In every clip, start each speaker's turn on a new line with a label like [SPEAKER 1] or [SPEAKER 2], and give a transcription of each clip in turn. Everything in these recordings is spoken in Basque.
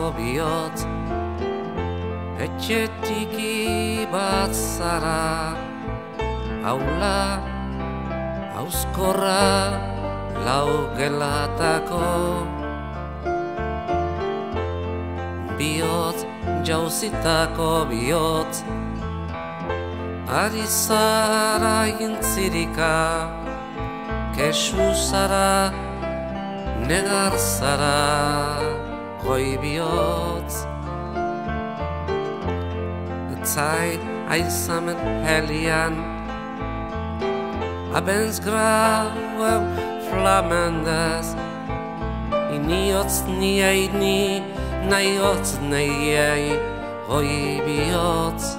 [SPEAKER 1] bihotz etxetik bat zara, aula, auskorra, lau gelatako bihotz, jauzitako bihotz, ari zara intzirika, kesu zara, negar zara, goi bihotz. Zeit einsamen helian, abends graue flammendes, iniotz niei ni, naiotz neiei, goi bihotz.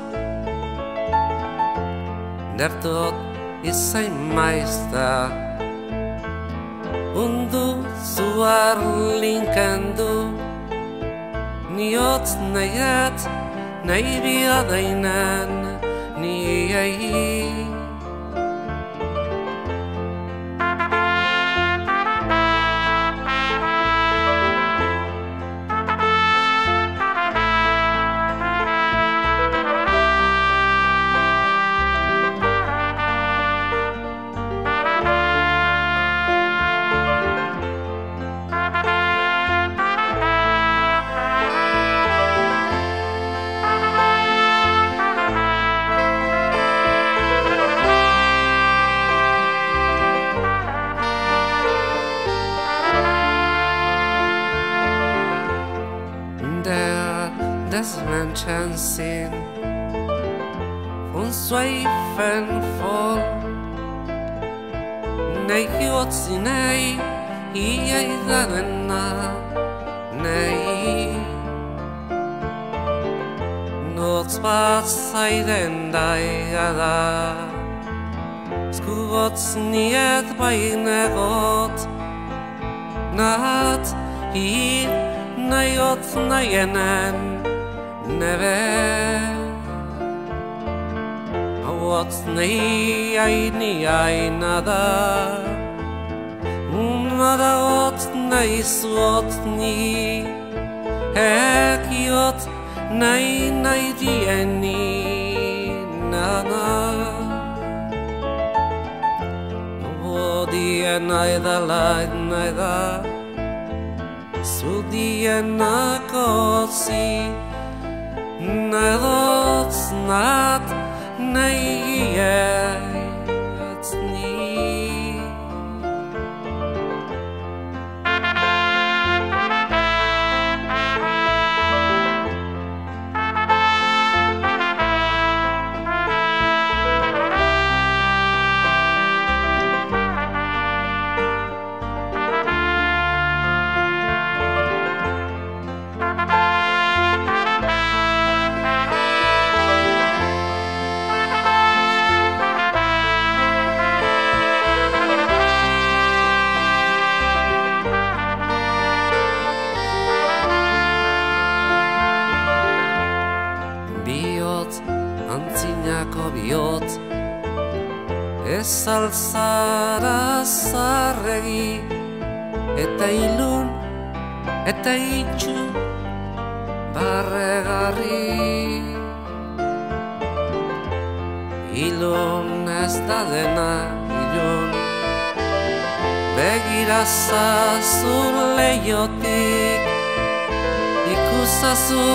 [SPEAKER 1] Der Tod ist ein Meister, und du zu erlinken du, niotz neiet, nei biadainen niei. Des Menschen Sinn von Zweifeln voll, nei Jotzi, nei, iei danena, nei. Notz bat zaiden daigada, skugotz niet bainegot, nahat, naiot naienen, nebe Hauotz nei nada Nada ot nei suot ni Ekiot nei dieni nada Odien naida Sudien nakotsi Nadots nat neiets ni Antzinako bihotz Ez alzara zarregi Eta ilun eta itxu barregarri Ilun ez da dena ilun Begira zazu leiotik Ikusazu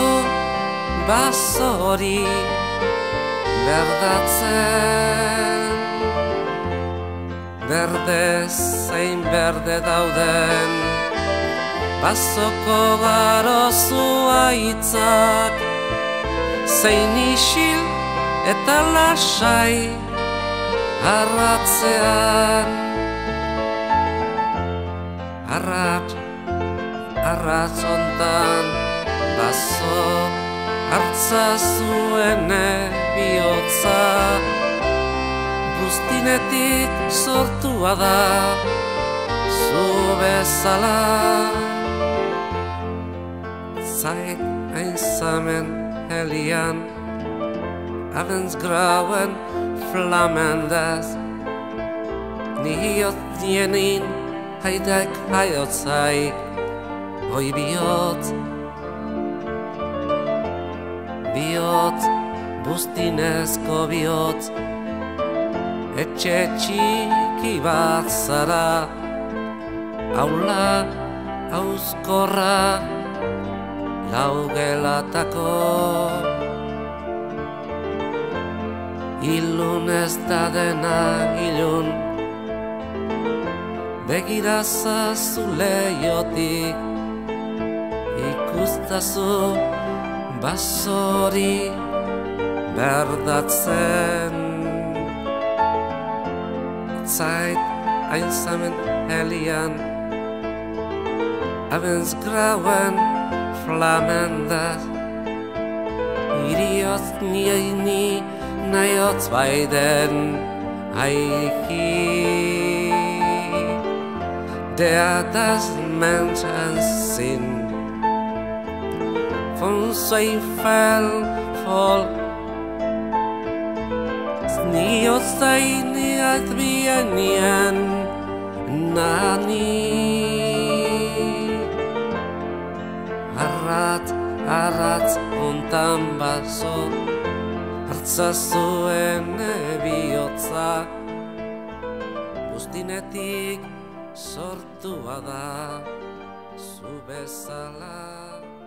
[SPEAKER 1] basori Berdatzen Berde zein berde dauden Basoko garozu aitzak Zein isil eta lasai Arratzean Arratz ontan Baso hartza zuene bihotza Guztinetik sortua da Zu bezala Zeit einsamen helian Abendsgrauen flammendes Nihiot dienin haidek haiotzai Hoi bihotz bihotz, buztinezko bihotz, etxe txiki bat zara, aula auzkorra, lau gelatako. Ilun ez da dena ilun, begirazazu leiotik, ikustazu basori berdatzen. Zeit einsamen helian, abends grauen flammendas, iriotz ni naiotz beiden aiki. Der das Menschen Sinn von Zweifel voll, niots deine Advienien nani. Arratz untan baso, hartza zuen bihotza, buztinetik sortua da, zu bezala.